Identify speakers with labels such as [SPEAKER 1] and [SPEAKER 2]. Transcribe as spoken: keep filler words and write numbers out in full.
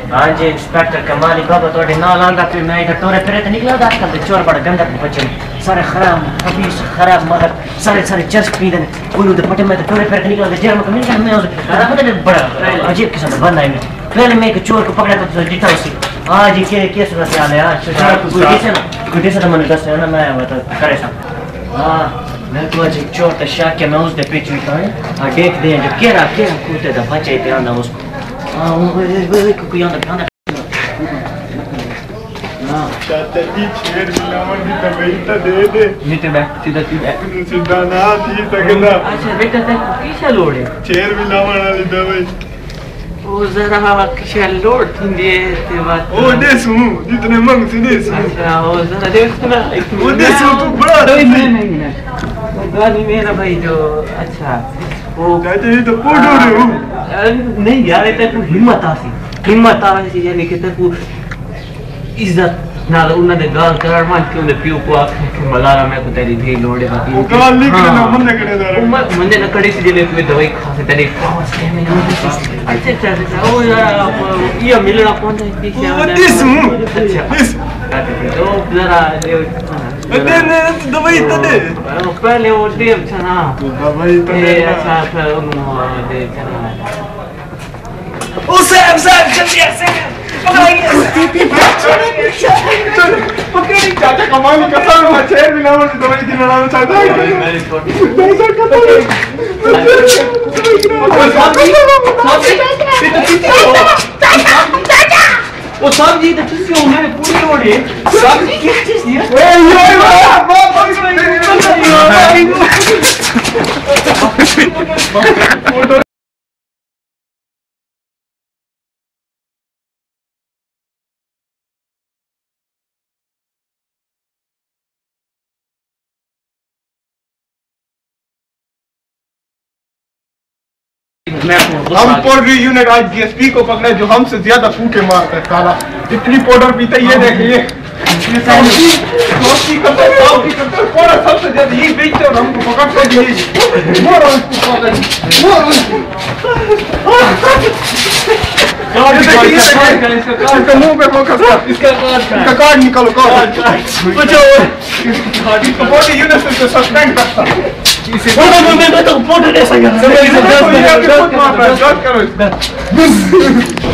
[SPEAKER 1] हाँ जी इंस्पेक्टर कमाली बाबा थोड़े नाल आंदा पे मैं इधर तोरे फिरे तो निकला आजकल तो चोर बड़ा गंदा बच्चे सारे खराब हबीस खराब मगर सारे सारे चर्च पी देने उन्होंने तो पटे में तो तोरे फिर निकला जेल में कमी मैं उसे पता बड़ा अजीब किस्म का बंदा है पहले मैं एक चोर को पकड़ा तो जीता उसी आज ये के केस में से आ गया चोर को गुडी से ना गुडी से तो मैंने दस है ना मैं वो तो करे सब हां मैं तो आज चोर तो शाक के मैं उसके पीछे था और देख दे जो केरा केरा कूदे तो बचे थे आना उसको हां वो वो कोई आंदा आंदा हां चाचा जी शेर मिलावन दी तबीयत दे दे नीचे बैठ सीधा सीधा सीधा ना थी सकना अच्छा बेटा ते किसे लोड़े शेर मिलावन वाली दवाई ओ जरा किसे लोड़ थी ते बात ओ देसू जितने मंग से देसू अच्छा ओ जरा देखना वो देसू तू बड़ा दवाई नहीं नहीं वो गाड़ी में ना भाई जो अच्छा वो कहते तो पोडो रे नहीं यार ये तो हिम्मत आसी हिम्मत आसी यानी कि तू इज्जत नाल उन्होंने गाल करार मान के उन्हें पियो को आखे कि मलारा मैं को तेरी भी लोड़े बाकी वो गाल निकले ना मन करे दारा मन ने कड़ी से जेले में दवाई खा से तेरी पास के में अच्छा अच्छा अच्छा ओ यार ये मिलना कौन है पीछे वो दिस अच्छा दिस तो जरा दे ने दवाई तो दे पहले वो दे अच्छा ना दवाई तो दे अच्छा फिर उन्होंने दे चला ओ सैम सैम जल्दी से पकड़ी चाचा कमाल का सारा शेर भी ना वो दवाई दिलाना चाहता है नहीं सर का तो वो सब जी तो किसी हो मैंने पूरी ओढ़े सब जी किस चीज दिया ए ये बाप बाप हम पोल्ट्री यूनिट आज डीएसपी को पकड़े जो हमसे ज्यादा फूके मारता है साला इतनी पाउडर पीता ये देखिए सबसे ज्यादा यही बेचते और हमको पकड़ के इसका मुंह पे फोकस कर इसका कार्ड निकालो कार्ड पोल्ट्री यूनिट से सस्पेंड करता फोटो में तो फोटो दे सकते हैं।